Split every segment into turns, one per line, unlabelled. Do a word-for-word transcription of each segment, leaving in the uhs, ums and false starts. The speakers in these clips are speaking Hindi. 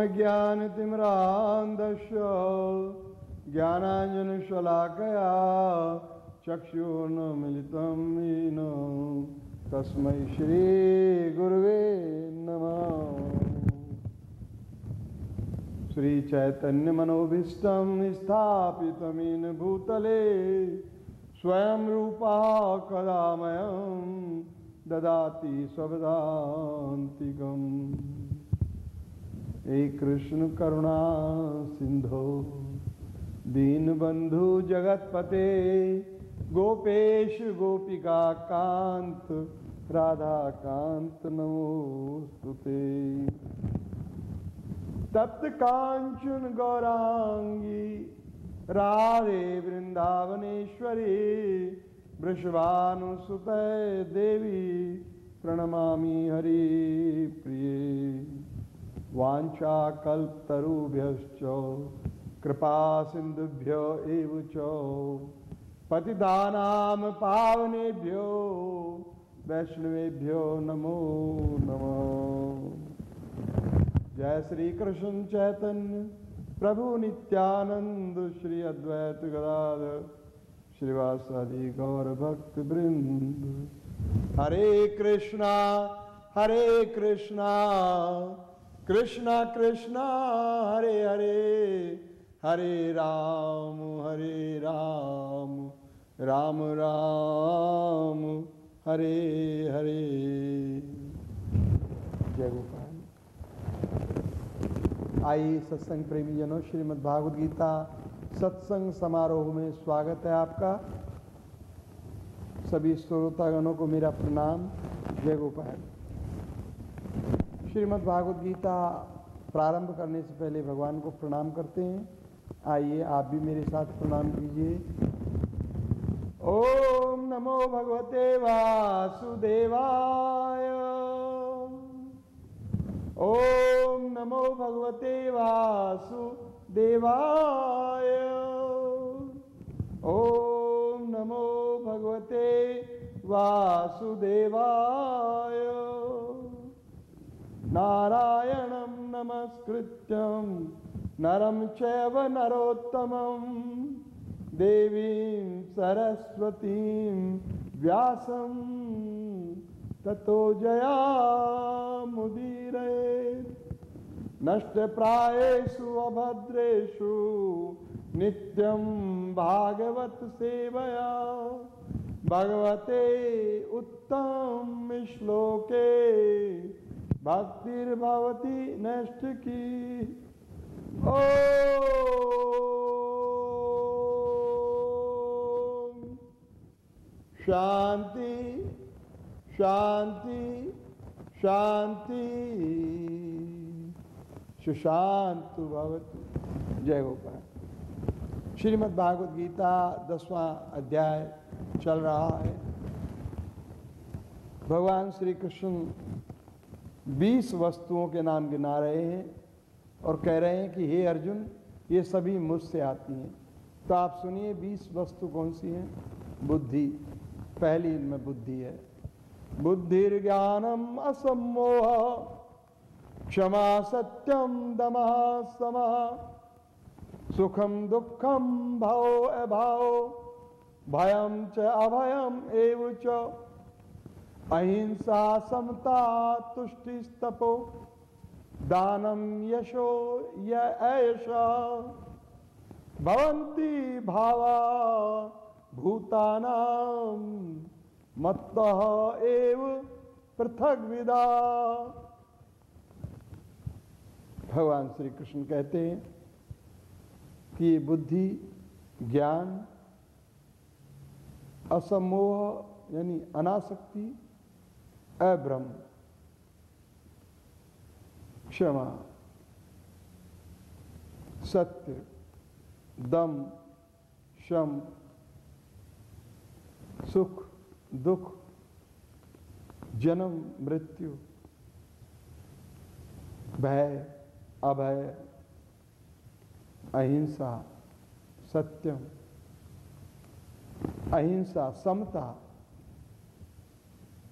ज्ञानतिमिरान्धस्य ज्ञानाञ्जनशलाकया चक्षुर्न्मीलितं येन तस्मै श्रीगुरुवे नमः। श्रीचैतन्यमनोभीष्टं स्थापितमेन भूतले स्वयं रूपा कदा मह्यं ददाति स्वपदान्तिकम्। हे कृष्ण करुणा सिंधो दीनबंधु जगतपते गोपेश गोपिका कांत राधा कांत नमोस्तुते। तप्त कांचन गौरांगी राधे वृंदावनेश्वरी वृषभानुसुते देवी प्रणमामि हरि प्रिये। वाञ्छाकल्पतरुभ्यश्च कृपा सिन्धुभ्यो एव च पतितानां पावनेभ्यो वैष्णवेभ्यो नमो नमः। जय श्री कृष्ण चैतन्य प्रभु नित्यानंद श्री अद्वैत गदाधर श्रीवासादि गौर भक्त वृंद। हरे कृष्णा हरे कृष्णा कृष्णा कृष्णा हरे हरे हरे राम हरे राम राम राम हरे हरे। जय गोपाल। आइए सत्संग प्रेमी जनों, श्रीमद् भागवत गीता सत्संग समारोह में स्वागत है आपका। सभी श्रोतागणों को मेरा प्रणाम। जय गोपाल। श्रीमद् भागवत गीता प्रारंभ करने से पहले भगवान को प्रणाम करते हैं। आइए आप भी मेरे साथ प्रणाम कीजिए। ओम नमो भगवते वासुदेवाय। ओम नमो भगवते वासुदेवाय। ओम नमो भगवते वासुदेवाय। नारायणं नमस्कृत्यं नरं चैव नरोत्तमं देवीं सरस्वतीं व्यासं ततो जयामुदीरयेत्। नष्टप्रायेषु अभद्रेषु नित्यं भागवत सेवया भगवते उत्तम श्लोके भक्तिर्भवति नैष्ठिकी। ओम शांति शांति शांति सुशांतु भवतु। जय गोपाल। श्रीमद् भागवत गीता दसवां अध्याय चल रहा है। भगवान श्री कृष्ण बीस वस्तुओं के नाम गिना रहे हैं और कह रहे हैं कि हे अर्जुन, ये सभी मुझसे आती हैं। तो आप सुनिए, बीस वस्तु कौन सी हैं? बुद्धि, पहली इनमें बुद्धि है। बुद्धिर्ज्ञानम असम्मोह क्षमा सत्यम दमः समः सुखम दुखम भावो अभावो भयम च अभयम एव च अहिंसा समता तुष्टिस्तपो दानम यशो यशा भवन्ति भावा भूतानां मत्तः एव पृथग्विदा। भगवान श्री कृष्ण कहते हैं कि बुद्धि, ज्ञान, असमोह यानी अनासक्ति, अभ्रम, क्षमा, सत्य, दम, शम, सुख दुख, जन्म मृत्यु, भय अभय, अहिंसा, सत्यम, अहिंसा, समता,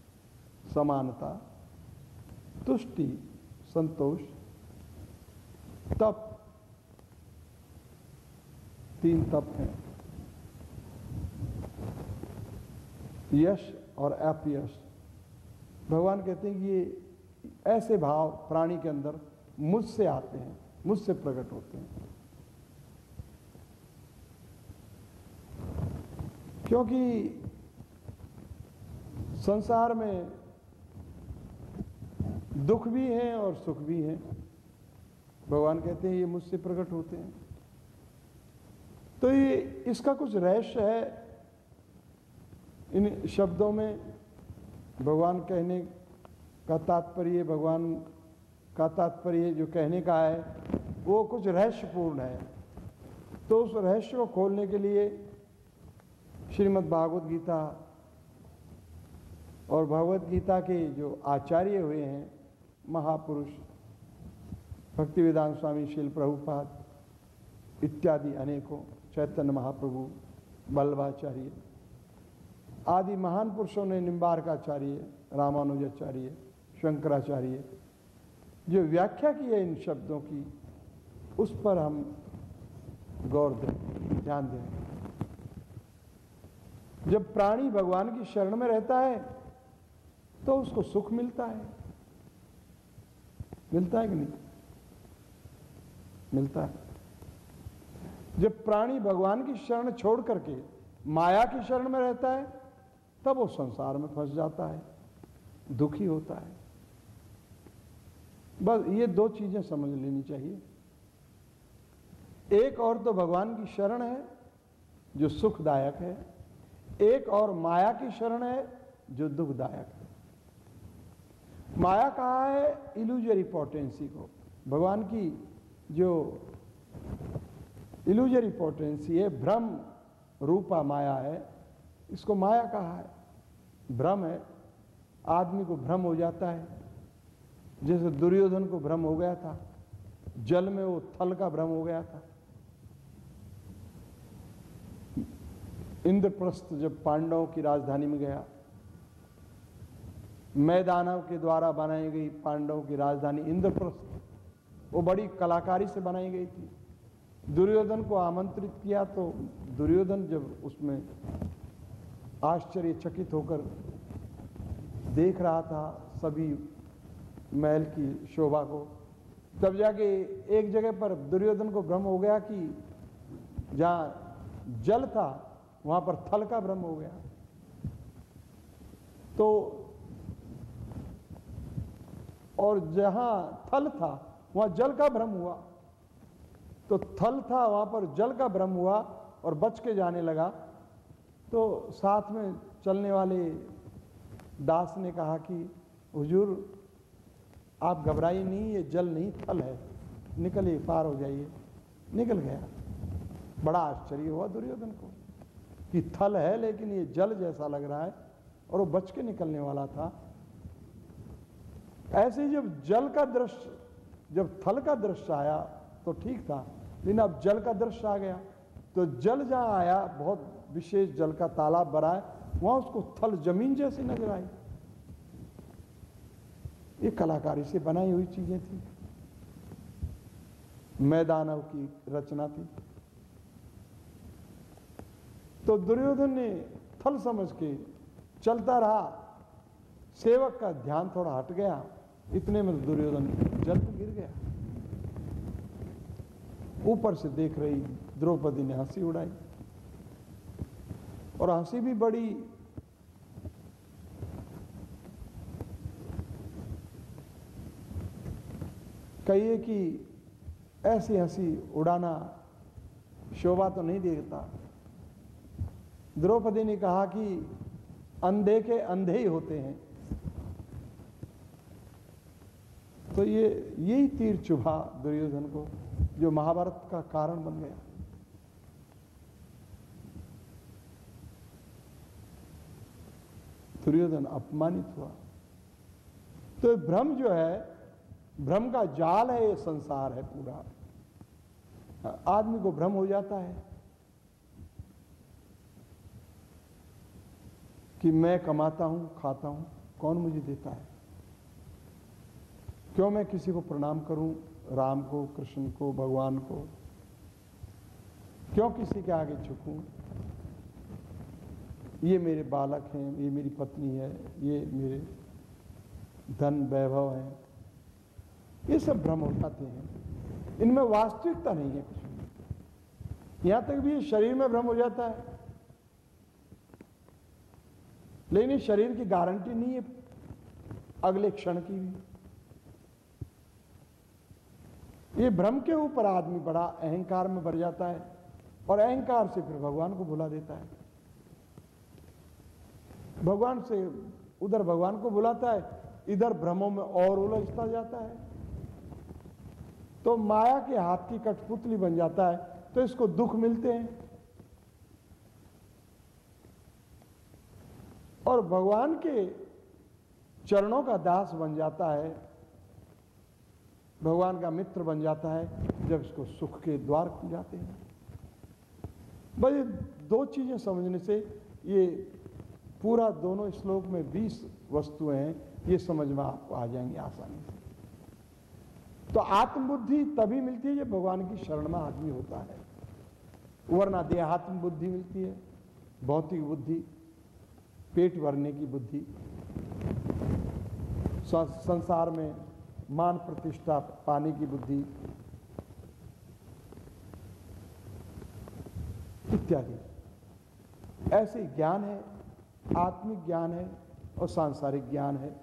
समानता, तुष्टि, संतोष, तप, तीन तप हैं, यश और अपयश। भगवान कहते हैं कि ये ऐसे भाव प्राणी के अंदर मुझसे आते हैं, मुझसे प्रकट होते हैं। क्योंकि संसार में दुख भी हैं और सुख भी हैं। भगवान कहते हैं ये मुझसे प्रकट होते हैं। तो ये इसका कुछ रहस्य है इन शब्दों में। भगवान कहने का तात्पर्य, भगवान का तात्पर्य जो कहने का है वो कुछ रहस्यपूर्ण है। तो उस रहस्य को खोलने के लिए श्रीमद् भागवत गीता और भगवत गीता के जो आचार्य हुए हैं महापुरुष, भक्तिवेदांत स्वामी, श्रील प्रभुपाद इत्यादि अनेकों, चैतन्य महाप्रभु, बल्लभाचार्य आदि महान पुरुषों ने, निम्बारकाचार्य, रामानुजाचार्य, शंकराचार्य, जो व्याख्या की है इन शब्दों की, उस पर हम गौर दें, ध्यान दें। जब प्राणी भगवान की शरण में रहता है तो उसको सुख मिलता है, मिलता है कि नहीं? मिलता है। जब प्राणी भगवान की शरण छोड़ करके माया की शरण में रहता है तब वो संसार में फंस जाता है, दुखी होता है। बस ये दो चीजें समझ लेनी चाहिए। एक और तो भगवान की शरण है जो सुखदायक है, एक और माया की शरण है जो दुखदायक है। माया कहा है इल्यूजरी पोटेंसी को। भगवान की जो इल्यूजरी पोटेंसी है, भ्रम रूपा माया है, इसको माया कहा है। भ्रम है, आदमी को भ्रम हो जाता है। जैसे दुर्योधन को भ्रम हो गया था, जल में वो थल का भ्रम हो गया था। इंद्रप्रस्थ जब पांडवों की राजधानी में गया, मैदानव के द्वारा बनाई गई पांडवों की राजधानी इंद्रप्रस्थ, वो बड़ी कलाकारी से बनाई गई थी। दुर्योधन को आमंत्रित किया तो दुर्योधन जब उसमें आश्चर्यचकित होकर देख रहा था सभी महल की शोभा को, तब जाके एक जगह पर दुर्योधन को भ्रम हो गया कि जहां जल था वहां पर थल का भ्रम हो गया। तो और जहां थल था वहां जल का भ्रम हुआ, तो थल था वहां पर जल का भ्रम हुआ और बच के जाने लगा। तो साथ में चलने वाले दास ने कहा कि हुजूर आप घबराइए नहीं, ये जल नहीं थल है, निकलिए, पार हो जाइए। निकल गया। बड़ा आश्चर्य हुआ दुर्योधन को कि थल है लेकिन ये जल जैसा लग रहा है, और वो बच के निकलने वाला था। ऐसे ही जब जल का दृश्य, जब थल का दृश्य आया तो ठीक था, लेकिन अब जल का दृश्य आ गया तो जल जहां आया, बहुत विशेष जल का तालाब भरा है, वहां उसको थल जमीन जैसी नजर आई। ये कलाकारी से बनाई हुई चीजें थी, मैदानव की रचना थी। तो दुर्योधन ने थल समझ के चलता रहा, सेवक का ध्यान थोड़ा हट गया, इतने में दुर्योधन जल में गिर गया। ऊपर से देख रही द्रौपदी ने हंसी उड़ाई, और हंसी भी बड़ी कहिए कि ऐसी हंसी उड़ाना शोभा तो नहीं देता। द्रौपदी ने कहा कि अंधे के अंधे ही होते हैं। तो ये यही तीर चुभा दुर्योधन को, जो महाभारत का कारण बन गया। दुर्योधन अपमानित हुआ। तो भ्रम जो है, भ्रम का जाल है, ये संसार है पूरा। आदमी को भ्रम हो जाता है कि मैं कमाता हूं, खाता हूं, कौन मुझे देता है, क्यों मैं किसी को प्रणाम करूं, राम को, कृष्ण को, भगवान को? क्यों किसी के आगे झुकूं? ये मेरे बालक हैं, ये मेरी पत्नी है, ये मेरे धन वैभव हैं, ये सब भ्रम हो जाते हैं। इनमें वास्तविकता नहीं है कुछ भी। यहां तक भी शरीर में भ्रम हो जाता है, लेकिन इस शरीर की गारंटी नहीं है अगले क्षण की भी। ये भ्रम के ऊपर आदमी बड़ा अहंकार में भर जाता है और अहंकार से फिर भगवान को भुला देता है। भगवान से उधर भगवान को बुलाता है, इधर भ्रमों में और उलझता जाता है, तो माया के हाथ की कठपुतली बन जाता है। तो इसको दुख मिलते हैं और भगवान के चरणों का दास बन जाता है, भगवान का मित्र बन जाता है जब इसको सुख के द्वार खुल जाते हैं। बस ये दो चीजें समझने से ये पूरा दोनों श्लोक में बीस वस्तुएं हैं, ये समझ में आपको आ जाएंगी आसानी से। तो आत्मबुद्धि तभी मिलती है जब भगवान की शरण में आदमी होता है, वरना देहात्म बुद्धि मिलती है, भौतिक बुद्धि, पेट भरने की बुद्धि, संसार में मान प्रतिष्ठा पाने की बुद्धि इत्यादि। ऐसे ज्ञान है, आत्मिक ज्ञान है और सांसारिक ज्ञान है।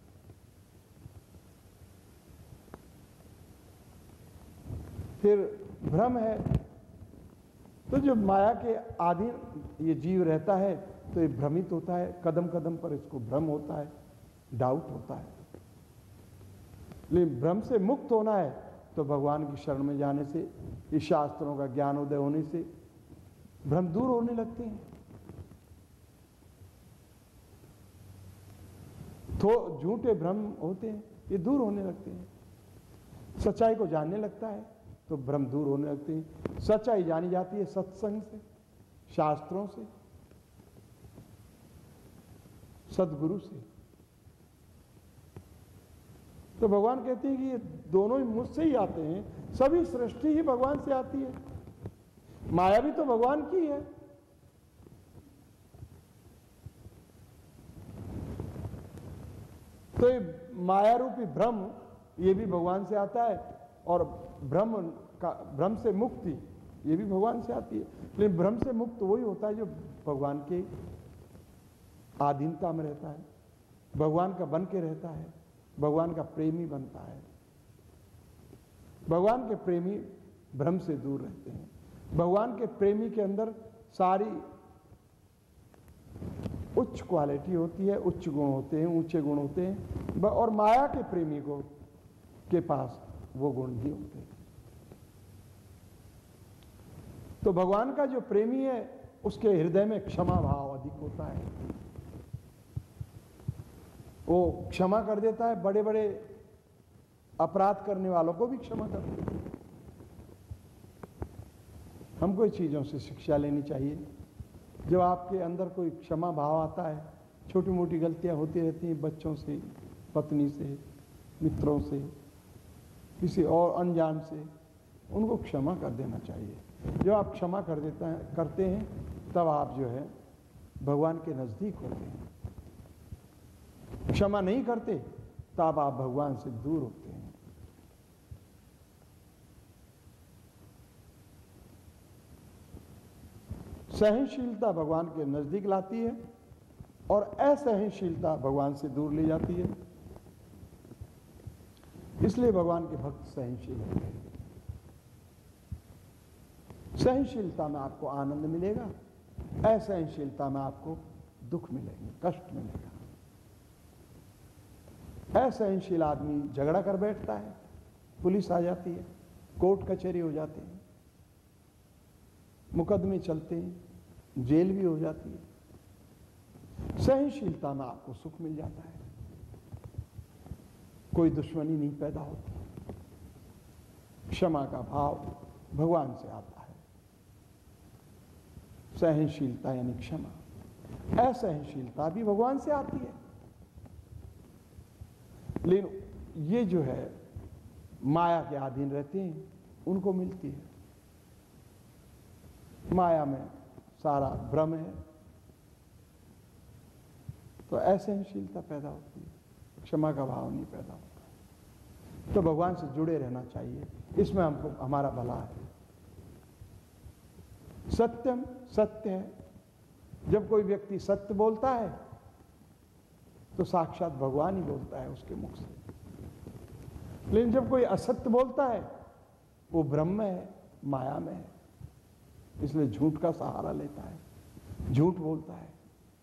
फिर भ्रम है, तो जो माया के अधीन ये जीव रहता है तो ये भ्रमित होता है, कदम कदम पर इसको भ्रम होता है, डाउट होता है। लेकिन भ्रम से मुक्त होना है तो भगवान की शरण में जाने से, इस शास्त्रों का ज्ञान उदय होने से भ्रम दूर होने लगते हैं। तो झूठे भ्रम होते हैं, ये दूर होने लगते हैं। सच्चाई को जानने लगता है तो भ्रम दूर होने लगते हैं। सच्चाई जानी जाती है सत्संग से, शास्त्रों से, सद्गुरु से। तो भगवान कहते हैं कि ये दोनों ही मुझसे ही आते हैं, सभी सृष्टि ही भगवान से आती है, माया भी तो भगवान की है। तो ये माया रूपी भ्रम ये भी भगवान से आता है और भ्रम का भ्रम से मुक्ति ये भी भगवान से आती है। लेकिन भ्रम से मुक्त वही होता है जो भगवान के आधीनता में रहता है, भगवान का बन के रहता है, भगवान का प्रेमी बनता है। भगवान के प्रेमी भ्रम से दूर रहते हैं। भगवान के प्रेमी के अंदर सारी उच्च क्वालिटी होती है, उच्च गुण होते हैं, ऊंचे गुण होते हैं, और माया के प्रेमी को के पास वो गुण नहीं होते। तो भगवान का जो प्रेमी है उसके हृदय में क्षमा भाव अधिक होता है, वो क्षमा कर देता है, बड़े बड़े अपराध करने वालों को भी क्षमा कर देता है। हमको इन चीजों से शिक्षा लेनी चाहिए। जब आपके अंदर कोई क्षमा भाव आता है, छोटी मोटी गलतियां होती रहती हैं, बच्चों से, पत्नी से, मित्रों से, किसी और अनजान से, उनको क्षमा कर देना चाहिए। जब आप क्षमा कर देता है करते हैं तब आप जो है भगवान के नजदीक होते हैं। क्षमा नहीं करते तब आप भगवान से दूर होते हैं। सहनशीलता भगवान के नजदीक लाती है और असहनशीलता भगवान से दूर ले जाती है। इसलिए भगवान के भक्त सहनशील होते हैं। सहनशीलता में आपको आनंद मिलेगा, असहनशीलता में आपको दुख मिलेगा, कष्ट मिलेगा। असहनशील आदमी झगड़ा कर बैठता है, पुलिस आ जाती है, कोर्ट कचहरी हो जाती है, मुकदमे चलते हैं, जेल भी हो जाती है। सहनशीलता में आपको सुख मिल जाता है, कोई दुश्मनी नहीं पैदा होती। क्षमा का भाव भगवान से आता है। सहनशीलता यानी क्षमा। असहनशीलता भी भगवान से आती है, लेकिन ये जो है माया के अधीन रहते हैं उनको मिलती है। माया में सारा भ्रम है, तो असहनशीलता पैदा होती है, क्षमा का भाव नहीं पैदा होता। तो भगवान से जुड़े रहना चाहिए, इसमें हमको हमारा भला है। सत्यम सत्य है, जब कोई व्यक्ति सत्य बोलता है तो साक्षात भगवान ही बोलता है उसके मुख से। लेकिन जब कोई असत्य बोलता है वो ब्रह्म में है, माया में है, इसलिए झूठ का सहारा लेता है, झूठ बोलता है।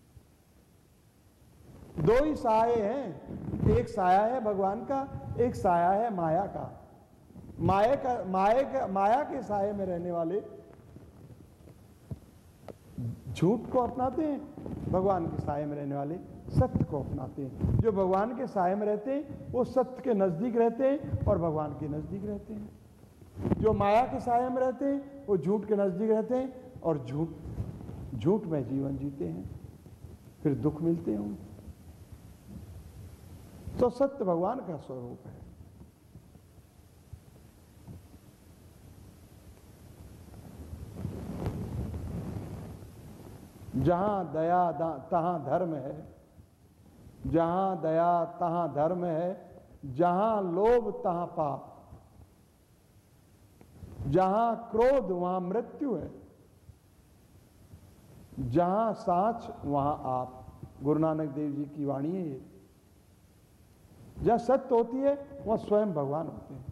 दो ही साये हैं, एक साया है भगवान का, एक साया है माया का। माया का माया का माया के साये में रहने वाले झूठ को अपनाते हैं, भगवान के साये में रहने वाले सत्य को अपनाते हैं। जो भगवान के साये में रहते हैं वो सत्य के नजदीक रहते हैं और भगवान के नजदीक रहते हैं। जो माया के साये में रहते हैं वो झूठ के नजदीक रहते हैं और झूठ झूठ में जीवन जीते हैं, फिर दुख मिलते हैं उनको। तो सत्य भगवान का स्वरूप है। जहां दया तहां धर्म है, जहां दया तहां धर्म है, जहां लोभ तहां पाप, जहां क्रोध वहां मृत्यु है, जहां साच वहां आप। गुरु नानक देव जी की वाणी है ये। जहां सत्य होती है वहां स्वयं भगवान होते हैं।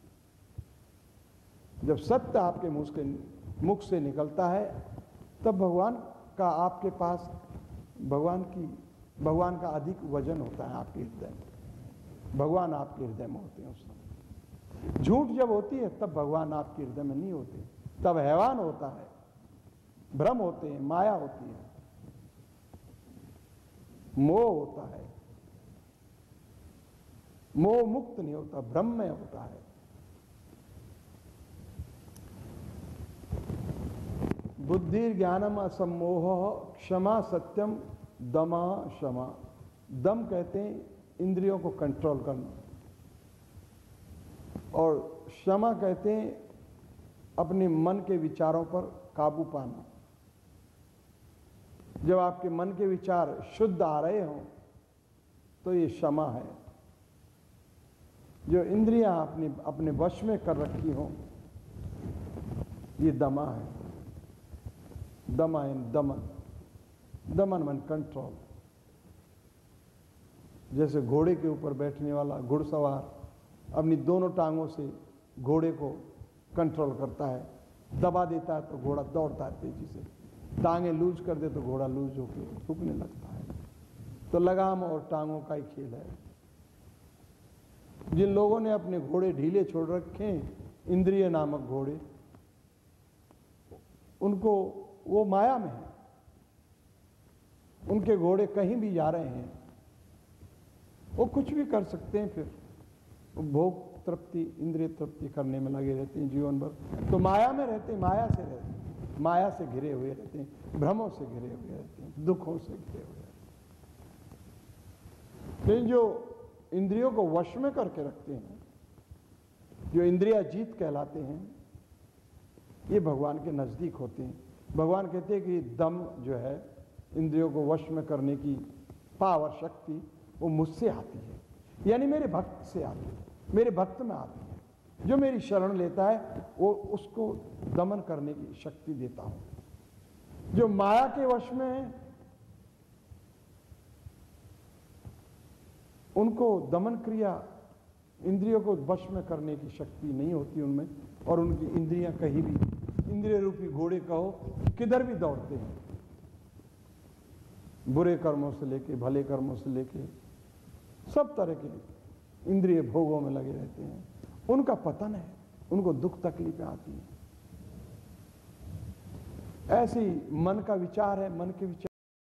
जब सत्य आपके मुख से मुख से निकलता है तब भगवान का आपके पास भगवान की भगवान का अधिक वजन होता है आपके हृदय में। भगवान आपके हृदय में होते हैं उस समय। झूठ जब होती है तब भगवान आपके हृदय में नहीं होते, तब हैवान होता है, भ्रम होते हैं, माया होती है, मोह होता है। मोह मुक्त नहीं होता, भ्रम में होता है। बुद्धि ज्ञानम असम्मोह क्षमा सत्यम दमा क्षमा। दम कहते हैं इंद्रियों को कंट्रोल करना, और क्षमा कहते हैं अपने मन के विचारों पर काबू पाना। जब आपके मन के विचार शुद्ध आ रहे हों तो ये क्षमा है। जो इंद्रियां अपने अपने वश में कर रखी हों ये दमा है। दमा इन दमन, दमन मन कंट्रोल। जैसे घोड़े के ऊपर बैठने वाला घुड़सवार अपनी दोनों टांगों से घोड़े को कंट्रोल करता है, दबा देता है तो घोड़ा दौड़ता है तेजी से, टांगे लूज कर दे तो घोड़ा लूज होकर रुकने लगता है। तो लगाम और टांगों का ही खेल है। जिन लोगों ने अपने घोड़े ढीले छोड़ रखे हैं, इंद्रिय नामक घोड़े, उनको वो माया में है, उनके घोड़े कहीं भी जा रहे हैं, वो कुछ भी कर सकते हैं, फिर भोग तृप्ति इंद्रिय तृप्ति करने में लगे रहते हैं जीवन भर। तो माया में रहते हैं, माया से रहते हैं, माया से घिरे हुए रहते हैं, भ्रमों से घिरे हुए रहते हैं, दुखों से घिरे हुए रहते हैं। लेकिन जो इंद्रियों को वश में करके रखते हैं, जो इंद्रिया जीत कहलाते हैं, ये भगवान के नजदीक होते हैं। भगवान कहते हैं कि दम जो है इंद्रियों को वश में करने की पावर शक्ति वो मुझसे आती है, यानी मेरे भक्त से आती है, मेरे भक्त में आती है। जो मेरी शरण लेता है वो उसको दमन करने की शक्ति देता हूं। जो माया के वश में है उनको दमन क्रिया इंद्रियों को वश में करने की शक्ति नहीं होती उनमें, और उनकी इंद्रियां कहीं भी, इंद्रिय रूपी घोड़े कहो किधर भी दौड़ते हैं, बुरे कर्मों से लेके भले कर्मों से लेके सब तरह के इंद्रिय भोगों में लगे रहते हैं। उनका पतन है, उनको दुख तकलीफें आती हैं। ऐसी मन का विचार है, मन के विचार